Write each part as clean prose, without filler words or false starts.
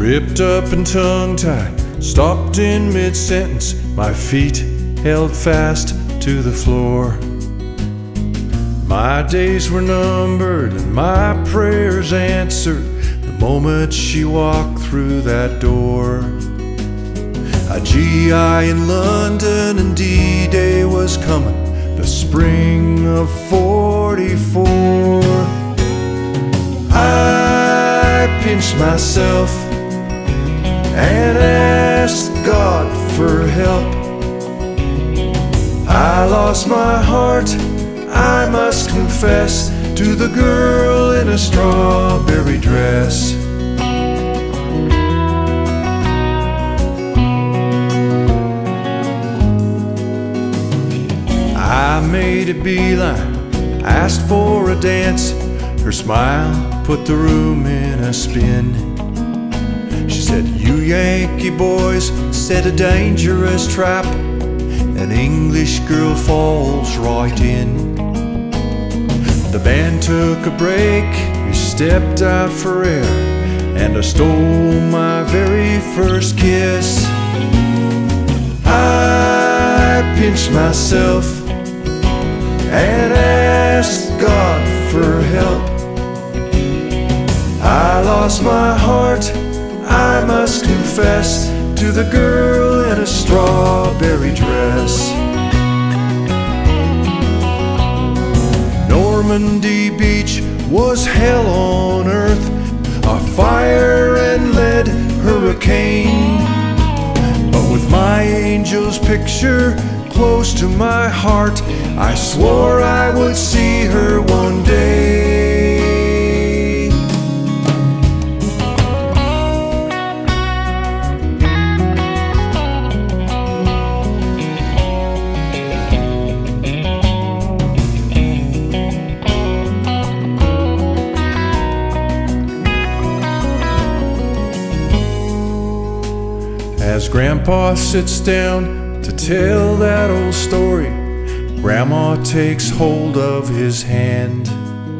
Tripped up and tongue-tied, stopped in mid-sentence. My feet held fast to the floor. My days were numbered and my prayers answered the moment she walked through that door. A GI in London and D-Day was coming, the spring of '44. I pinched myself and asked God for help. I lost my heart, I must confess, to the girl in a strawberry dress. I made a beeline, asked for a dance. Her smile put the room in a spin. She said, "You Yankee boys set a dangerous trap. An English girl falls right in." The band took a break, we stepped out for air, and I stole my very first kiss. I pinched myself and asked God for help. I lost my heart, I must confess, to the girl in a strawberry dress. Normandy Beach was hell on earth, a fire and lead hurricane. But with my angel's picture close to my heart, I swore I would see her one day. As Grandpa sits down to tell that old story, Grandma takes hold of his hand.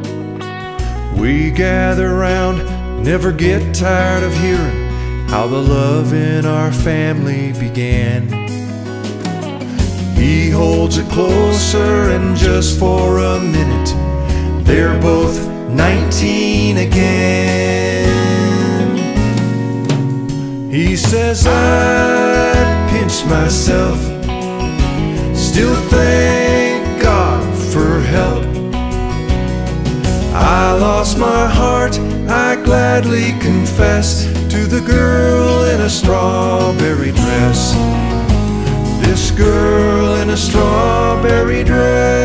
We gather round, never get tired of hearing how the love in our family began. He holds it closer, and just for a minute, they're both 19 again. He says, "I pinched myself, still thank God for help. I lost my heart, I gladly confess, to the girl in a strawberry dress. This girl in a strawberry dress."